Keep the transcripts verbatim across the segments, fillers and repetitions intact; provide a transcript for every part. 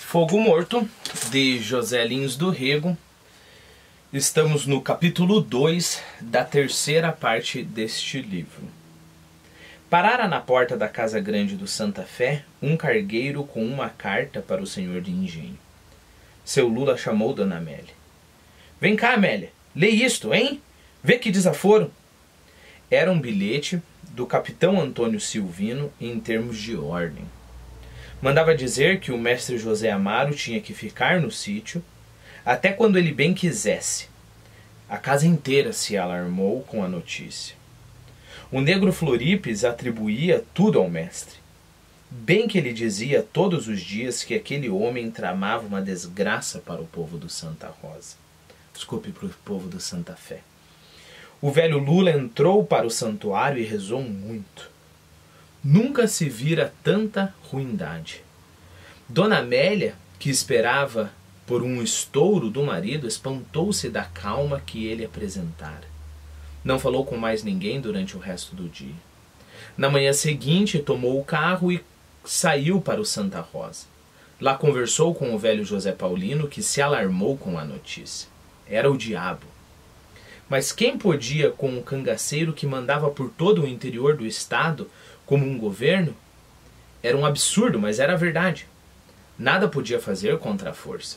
Fogo Morto, de José Lins do Rego. Estamos no capítulo dois da terceira parte deste livro. Parara na porta da casa grande do Santa Fé um cargueiro com uma carta para o senhor de engenho. Seu Lula chamou Dona Amélia. Vem cá, Amélia, lê isto, hein? Vê que desaforo. Era um bilhete do capitão Antônio Silvino em termos de ordem. Mandava dizer que o mestre José Amaro tinha que ficar no sítio até quando ele bem quisesse. A casa inteira se alarmou com a notícia. O negro Floripes atribuía tudo ao mestre. Bem que ele dizia todos os dias que aquele homem tramava uma desgraça para o povo do Santa Rosa. Desculpe, para o povo do Santa Fé. O velho Lula entrou para o santuário e rezou muito. Nunca se vira tanta ruindade. Dona Amélia, que esperava por um estouro do marido, espantou-se da calma que ele apresentara. Não falou com mais ninguém durante o resto do dia. Na manhã seguinte, tomou o carro e saiu para o Santa Rosa. Lá conversou com o velho José Paulino, que se alarmou com a notícia. Era o diabo. Mas quem podia com um cangaceiro que mandava por todo o interior do estado como um governo? Era um absurdo, mas era a verdade. Nada podia fazer contra a força.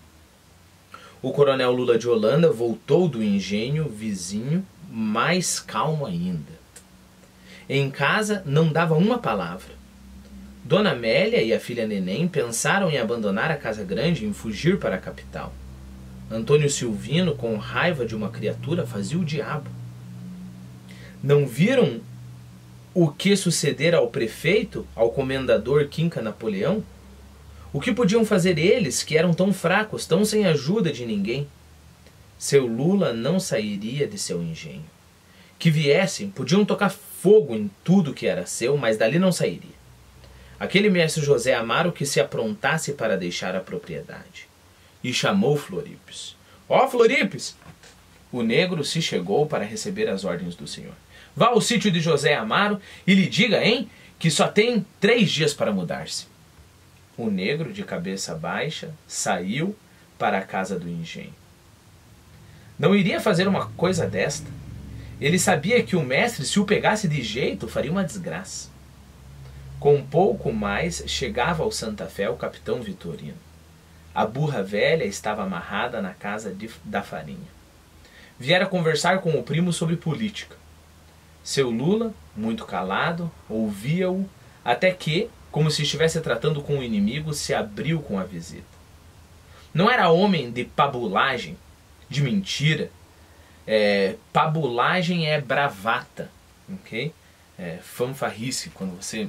O coronel Lula de Holanda voltou do engenho vizinho mais calmo ainda. Em casa não dava uma palavra. Dona Amélia e a filha Neném pensaram em abandonar a casa grande e em fugir para a capital. Antônio Silvino, com raiva de uma criatura, fazia o diabo. Não viram o que sucedera ao prefeito, ao comendador Quinca Napoleão? O que podiam fazer eles, que eram tão fracos, tão sem ajuda de ninguém? Seu Lula não sairia de seu engenho. Que viessem, podiam tocar fogo em tudo que era seu, mas dali não sairia. Aquele mestre José Amaro que se aprontasse para deixar a propriedade. E chamou Floripes. Ó, Floripes! O negro se chegou para receber as ordens do senhor. Vá ao sítio de José Amaro e lhe diga, hein, que só tem três dias para mudar-se. O negro, de cabeça baixa, saiu para a casa do engenho. Não iria fazer uma coisa desta. Ele sabia que o mestre, se o pegasse de jeito, faria uma desgraça. Com pouco mais, chegava ao Santa Fé o capitão Vitorino. A burra velha estava amarrada na casa de, da farinha. Viera conversar com o primo sobre política. Seu Lula, muito calado, ouvia-o, até que, como se estivesse tratando com o inimigo, se abriu com a visita. Não era homem de pabulagem, de mentira. É, pabulagem é bravata, ok? É, fanfarrice, quando você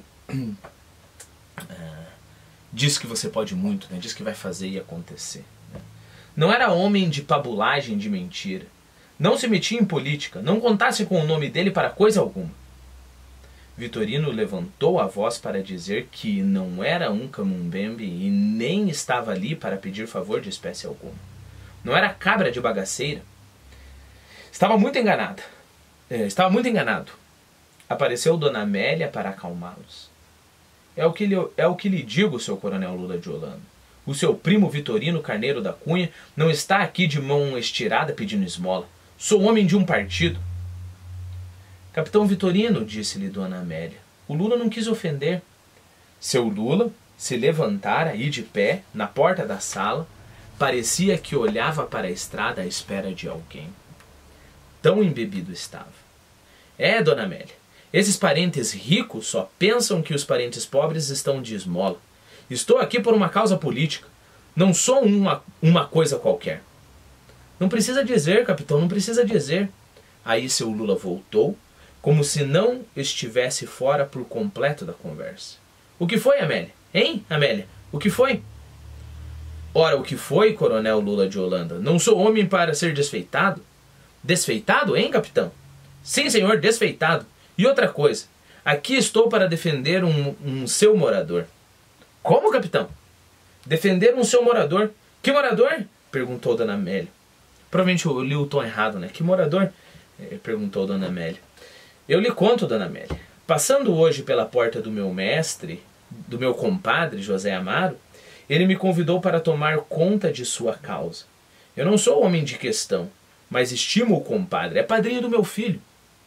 é, diz que você pode muito, né? Diz que vai fazer e acontecer. Né? Não era homem de pabulagem, de mentira. Não se metia em política, não contasse com o nome dele para coisa alguma. Vitorino levantou a voz para dizer que não era um camumbembe e nem estava ali para pedir favor de espécie alguma. Não era cabra de bagaceira. Estava muito enganada. É, estava muito enganado. Apareceu Dona Amélia para acalmá-los. É o que lhe, é o que lhe digo, seu coronel Lula de Holanda. O seu primo Vitorino Carneiro da Cunha não está aqui de mão estirada pedindo esmola. Sou homem de um partido. Capitão Vitorino, disse-lhe Dona Amélia, o Lula não quis ofender. Seu Lula se levantara e de pé, na porta da sala, parecia que olhava para a estrada à espera de alguém. Tão embebido estava. É, Dona Amélia, esses parentes ricos só pensam que os parentes pobres estão de esmola. Estou aqui por uma causa política. Não sou uma, uma coisa qualquer. Não precisa dizer, capitão, não precisa dizer. Aí seu Lula voltou, como se não estivesse fora por completo da conversa. O que foi, Amélia? Hein, Amélia? O que foi? Ora, o que foi, coronel Lula de Holanda? Não sou homem para ser desfeitado. Desfeitado, hein, capitão? Sim, senhor, desfeitado. E outra coisa, aqui estou para defender um, um seu morador. Como, capitão? Defender um seu morador? Que morador? Perguntou Dona Amélia. Provavelmente eu li o tom errado, né? Que morador? Perguntou Dona Amélia. Eu lhe conto, Dona Amélia. Passando hoje pela porta do meu mestre, do meu compadre José Amaro, Ele me convidou para tomar conta de sua causa. Eu não sou homem de questão, mas estimo o compadre, é padrinho do meu filho.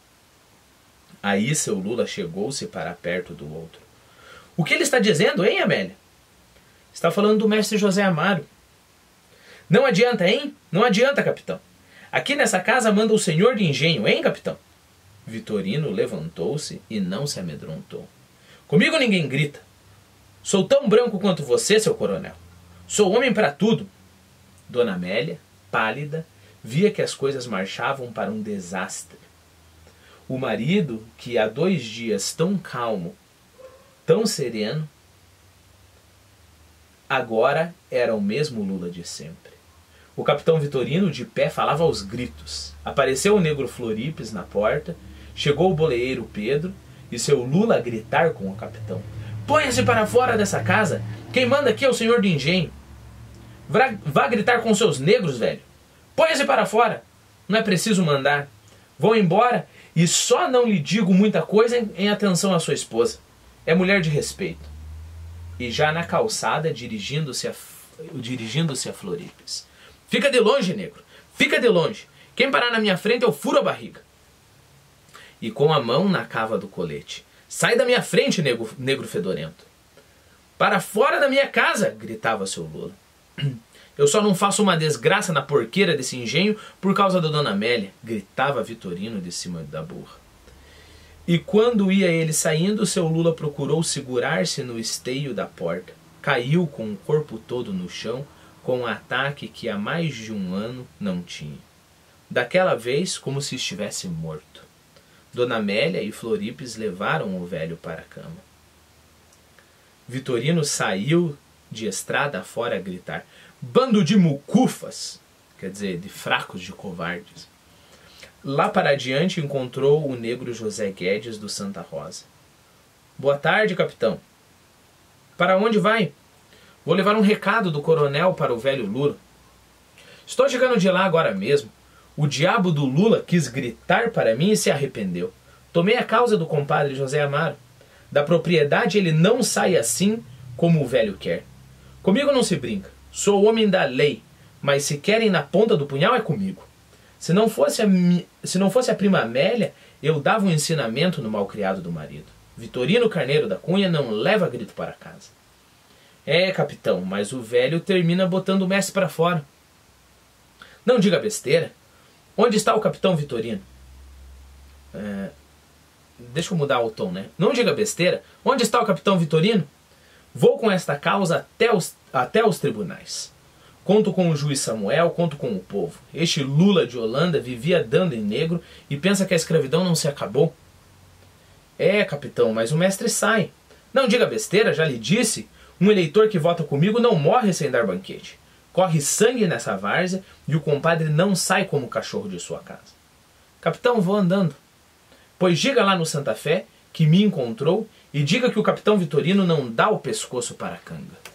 Aí seu Lula chegou-se para perto do outro. O que ele está dizendo, hein, Amélia? Está falando do mestre José Amaro. Não adianta, hein? Não adianta, capitão. Aqui nessa casa manda o senhor de engenho, hein, capitão? Vitorino levantou-se e não se amedrontou. Comigo ninguém grita. Sou tão branco quanto você, seu coronel. Sou homem para tudo. Dona Amélia, pálida, via que as coisas marchavam para um desastre. O marido, que há dois dias tão calmo, tão sereno, agora era o mesmo Lula de sempre. O capitão Vitorino, de pé, falava aos gritos. Apareceu o negro Floripes na porta, chegou o boleeiro Pedro e seu Lula a gritar com o capitão. Ponha-se para fora dessa casa! Quem manda aqui é o senhor de engenho. Vá, vá gritar com seus negros, velho. Ponha-se para fora! Não é preciso mandar. Vou embora e só não lhe digo muita coisa em, em atenção à sua esposa. É mulher de respeito. E já na calçada, dirigindo-se a, dirigindo-se a Floripes. Fica de longe, negro. Fica de longe. Quem parar na minha frente eu furo a barriga. E com a mão na cava do colete. Sai da minha frente, negro, negro fedorento. Para fora da minha casa, gritava seu Lula. Eu só não faço uma desgraça na porqueira desse engenho por causa da dona Amélia, gritava Vitorino de cima da burra. E quando ia ele saindo, seu Lula procurou segurar-se no esteio da porta. Caiu com o corpo todo no chão, com um ataque que há mais de um ano não tinha. Daquela vez, como se estivesse morto. Dona Amélia e Floripes levaram o velho para a cama. Vitorino saiu de estrada fora a gritar. Bando de mucufas! Quer dizer, de fracos, de covardes. Lá para adiante encontrou o negro José Guedes do Santa Rosa. Boa tarde, capitão. Para onde vai? Vou levar um recado do coronel para o velho Lula. Estou chegando de lá agora mesmo. O diabo do Lula quis gritar para mim e se arrependeu. Tomei a causa do compadre José Amaro. Da propriedade ele não sai assim como o velho quer. Comigo não se brinca. Sou homem da lei, mas se querem na ponta do punhal é comigo. Se não fosse a, se não fosse a prima Amélia, eu dava um ensinamento no malcriado do marido. Vitorino Carneiro da Cunha não leva grito para casa. É, capitão, mas o velho termina botando o mestre para fora. Não diga besteira. Onde está o capitão Vitorino? É, deixa eu mudar o tom, né? Não diga besteira. Onde está o capitão Vitorino? Vou com esta causa até os, até os tribunais. Conto com o juiz Samuel, conto com o povo. Este Lula de Holanda vivia dando em negro e pensa que a escravidão não se acabou. É, capitão, mas o mestre sai. Não diga besteira, já lhe disse. Um eleitor que vota comigo não morre sem dar banquete. Corre sangue nessa várzea e o compadre não sai como cachorro de sua casa. Capitão, vou andando. Pois diga lá no Santa Fé que me encontrou e diga que o capitão Vitorino não dá o pescoço para a canga.